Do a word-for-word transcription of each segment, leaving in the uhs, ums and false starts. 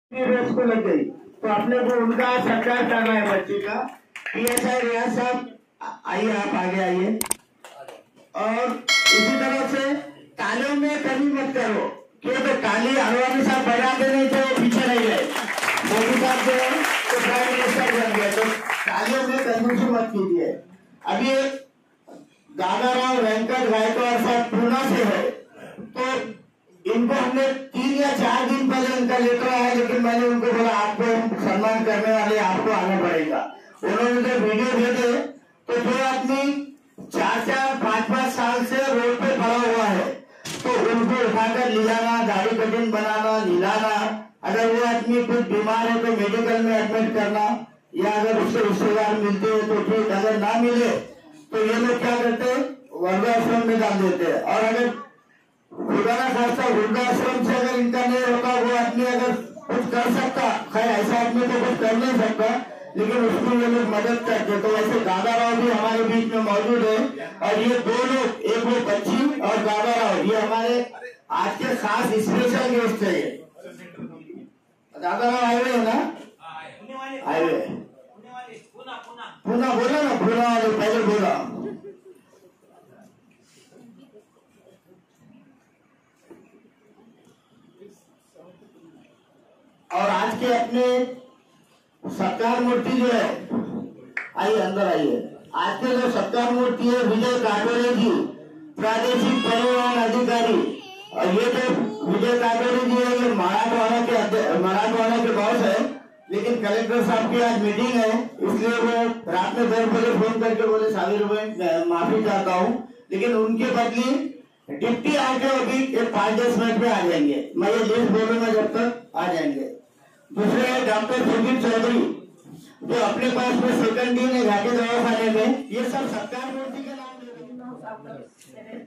Race को लग गई तो अपने को उनका सत्कार करना है बच्चे का। पीएसआई रियाज साहब आइए, आप आगे आइए। और इसी तरह से तालियों में कमी मत करो, क्योंकि ताली अनवानी साहब बजाते नहीं थे, पीछे रह गए। मोदी साहब जो है तो प्राइम मिनिस्टर बन गए, तो तालियों में कंजूसी मत कीजिए। अभी दादाराव वेंकट गायकवाड़ साहब पूना से है, तो इनको हमने तीन या चार दिन पहले इनका लेटर आया, लेकिन मैंने उनको बोला आपको सम्मान करने वाले आपको आना पड़ेगा। उन्होंने जो वीडियो भेजे, तो जो आदमी चार चार पाँच पाँच साल से रोड पे पड़ा हुआ है, तो उनको उठाकर ले जाना, दाढ़ी कटिंग बनाना, निलाना, अगर वो आदमी कुछ बीमार है तो मेडिकल में एडमिट करना, या अगर उसके रिश्तेदार मिलते हैं तो ठीक, अगर ना मिले तो ये लोग क्या करते हैं, वृद्धाश्रम में डाल देते हैं। और अगर खुदाना खासा वृद्धाश्रम से अगर इनका नहीं होता, वो आदमी अगर कुछ कर सकता, खैर ऐसा आदमी तो कुछ कर नहीं सकता, लेकिन उसको ये लोग मदद करते। तो ऐसे दादाराव भी हमारे बीच में मौजूद है, और ये दो लोग, एक वो बच्ची और दादाराव, ये हमारे आज के खास स्पेशल गेस्ट है। दादाराव आए हुए है ना, आए हुए पूना बोला ना, पूना वाले पहले बोला। और आज के अपने सत्कार मूर्ति जो है, आइए अंदर आइए। आज के जो सत्कार मूर्ति है विजय काटोरे जी, प्रादेशिक परिवहन अधिकारी। और ये जो विजय काटोरे जी है, ये मराठवाड़ा के मराठवाड़ा के बॉस है, लेकिन कलेक्टर साहब की आज मीटिंग है, इसलिए वो रात में दस बजे फोन करके बोले साबिर भाई माफी चाहता हूँ, लेकिन उनके बदली डिप्टी आके अभी एक पाँच दस मिनट में आ जाएंगे। मैं ये लिस्ट बोलूंगा जब तक आ जाएंगे। दूसरे डॉक्टर सुधीर चौधरी, जो अपने पास में सेकंड दिन है घाटी दवाखाने में, ये सब सरकार मूर्ति के नाम ले।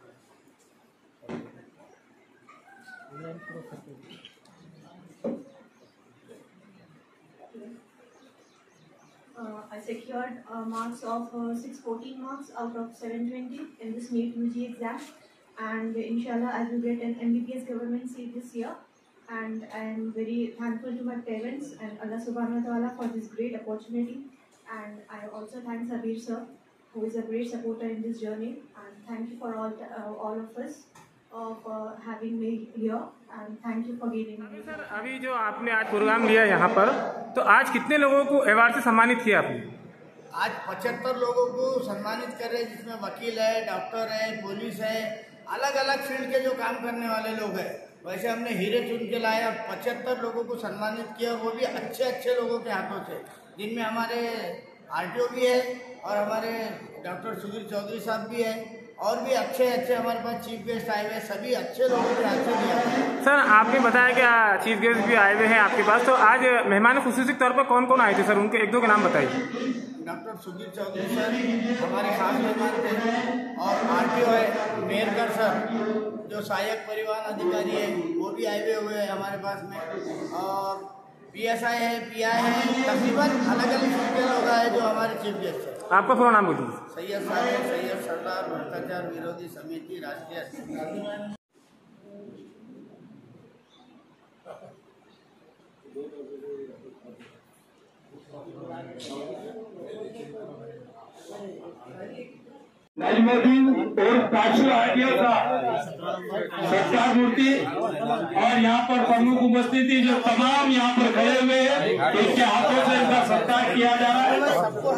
Uh, I secured uh, marks of uh, six fourteen marks out of seven twenty in this NEET U G exam, and inshallah I will get an M B B S government seat this year. And I am very thankful to my parents and Allah Subhanahu wa Taala for this great opportunity. And I also thank Sabir sir, who is a great supporter in this journey. And thank you for all uh, all of us of uh, having me here. And thank you for giving me. Sir, अभी जो आपने आज programme लिया यहाँ पर, तो आज कितने लोगों को अवार्ड से सम्मानित किया आपने? आज पचहत्तर लोगों को सम्मानित कर रहे हैं, जिसमें वकील है, डॉक्टर है, पुलिस है, अलग अलग फील्ड के जो काम करने वाले लोग हैं। वैसे हमने हीरे चुन के लाया, पचहत्तर लोगों को सम्मानित किया, वो भी अच्छे अच्छे लोगों के हाथों से, जिनमें हमारे आरटीओ भी है और हमारे डॉक्टर सुधीर चौधरी साहब भी है, और भी अच्छे अच्छे हमारे पास चीफ गेस्ट आए हुए, सभी अच्छे लोगों के हाथ से दिया। सर, आपने बताया कि चीफ गेस्ट भी आए हुए हैं आपके पास, तो आज मेहमान खुसूसी के तौर पर कौन कौन आए थे सर? उनके एक दो के नाम बताइए। डॉक्टर सुधीर चौधरी सर हमारे खास मेहमान थे, और आरटीओ है मेहरकर सर, जो सहायक परिवहन अधिकारी है, वो भी आए हुए हुए हैं हमारे पास में, और पीएसआई है, पीआई है, तकरीबन अलग अलग फील्ड के लोग आए जो हमारे चीफ गेस्ट है। आपका पूरा नाम बोलिए। सैयद साहब, सैयद सरदार, भ्रष्टाचार विरोधी समिति राष्ट्रीय अध्यक्ष। नजमुद्दीन और पाशु आरटीओ का सत्कार मूर्ति, और यहाँ पर प्रमुख उपस्थिति जो तमाम यहाँ पर खड़े हुए हैं, इनके हाथों से इनका सत्कार किया जा रहा है।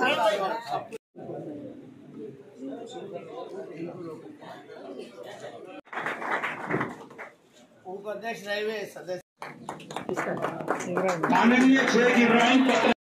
उपाध्यक्ष रहे हुए सदस्य माननीय शेख इब्राहिम पत्र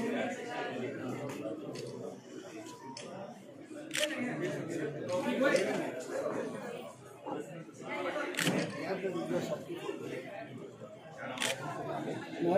Wait.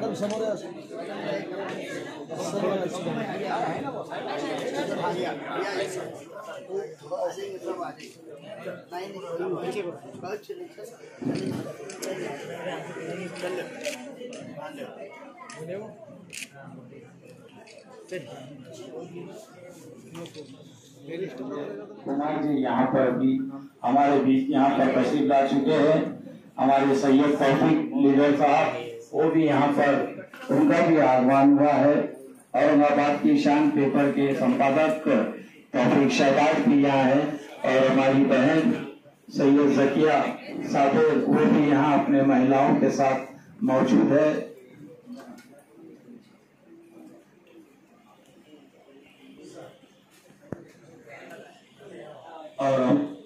कुमार जी यहाँ पर भी हमारे बीच यहाँ पर तशरीफ ला चुके हैं। हमारे सैयद तौफीक लीडर साहब, वो भी यहाँ पर, उनका भी आह्वान हुआ है। औरंगाबाद की शान पेपर के संपादक तौफीक शहबाज भी यहाँ है, और हमारी बहन सैयद जकिया साफेर, वो भी यहाँ अपने महिलाओं के साथ मौजूद है। और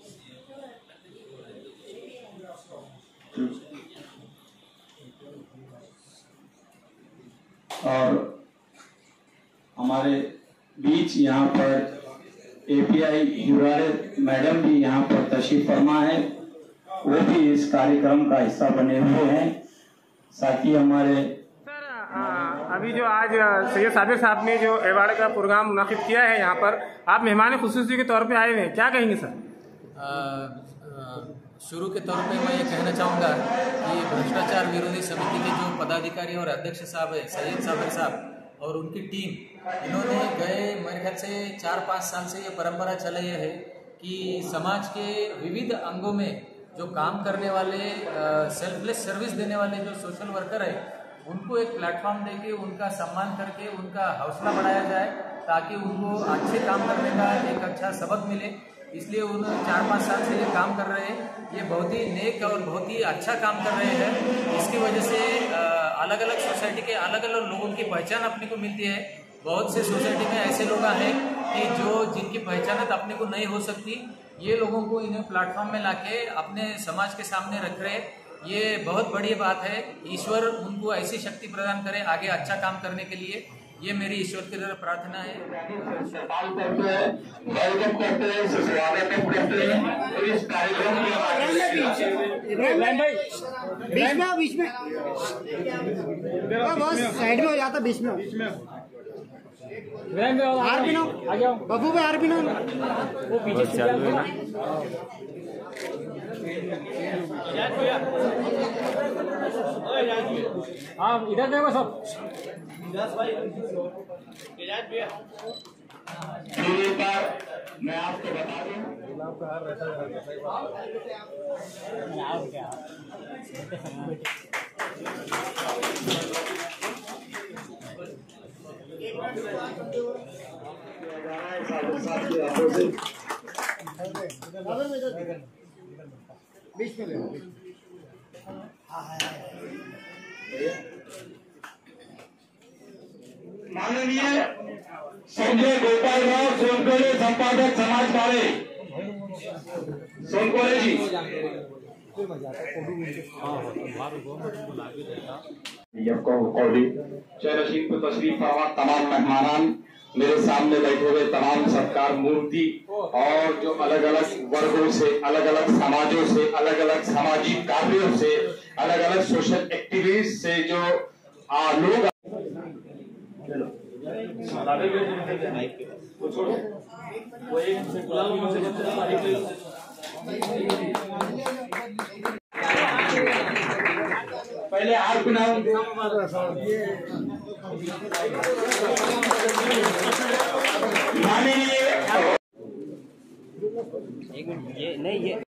और हमारे बीच यहाँ पर एपीआई यूराले मैडम भी यहाँ पर तशरीफ फरमा है, वो भी इस कार्यक्रम का हिस्सा बने हुए हैं। साथ ही हमारे अभी जो आज सैयद साबिर साहब ने जो अवार्ड का प्रोग्राम मुनाकिद किया है, यहाँ पर आप मेहमान खुसूसी के तौर पे आए हुए हैं, क्या कहेंगे सर? आ, आ, शुरू के तौर पे मैं ये कहना चाहूँगा कि भ्रष्टाचार विरोधी समिति के जो पदाधिकारी और अध्यक्ष साहब है सैयद साबिर साहब और उनकी टीम, इन्होंने गए मेरे ख्याल से चार पाँच साल से ये परंपरा चल रही है कि समाज के विविध अंगों में जो काम करने वाले सेल्फलेस सर्विस देने वाले जो सोशल वर्कर है, उनको एक प्लेटफॉर्म देके उनका सम्मान करके उनका हौसला बढ़ाया जाए, ताकि उनको अच्छे काम करने का एक अच्छा सबक मिले। इसलिए उन्होंने चार पाँच साल से ये काम कर रहे हैं। ये बहुत ही नेक और बहुत ही अच्छा काम कर रहे हैं। इसकी वजह से अलग अलग सोसाइटी के अलग अलग लोगों की पहचान अपने को मिलती है। बहुत से सोसाइटी में ऐसे लोग हैं कि जो जिनकी पहचान अपने को नहीं हो सकती, ये लोगों को इन्हें प्लेटफॉर्म में लाके अपने समाज के सामने रख रहे, ये बहुत बड़ी बात है। ईश्वर उनको ऐसी शक्ति प्रदान करे आगे अच्छा काम करने के लिए, ये मेरी ईश्वर की तरफ प्रार्थना है। वेलकम करते हैं, स्वागत करते हैं और इस कार्यक्रम बीच में बीच में बस साइड में हो जाता, बीच में हार भी ना बबू पे हार भी ना वो पीछे से हाँ इधर देखो सब मैं आपको बता दूं बीच में माननीय संजय गोपाल राव सोनकोले, संपादक समाज पाले सोनकोले जी। चयनशील को तशरीफ फरमा तमाम मेहमान, मेरे सामने बैठे हुए तमाम सत्कार मूर्ति और जो अलग अलग वर्गों से, अलग अलग समाजों से, अलग अलग सामाजिक कार्यों से, अलग अलग सोशल एक्टिविस्ट से जो आ, लोग पहले आप नाम ये नहीं ये